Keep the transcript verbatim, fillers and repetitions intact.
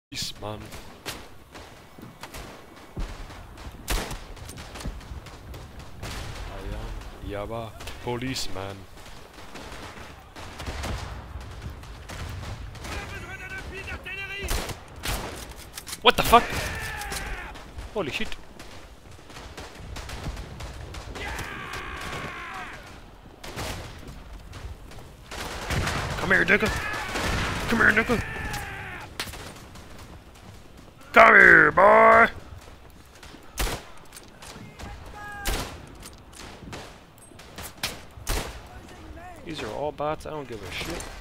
Policeman. I am Yaba, policeman. What the fuck? Holy shit. Come here, nigga. Come here, nigga. Come here, boy. These are all bots. I don't give a shit.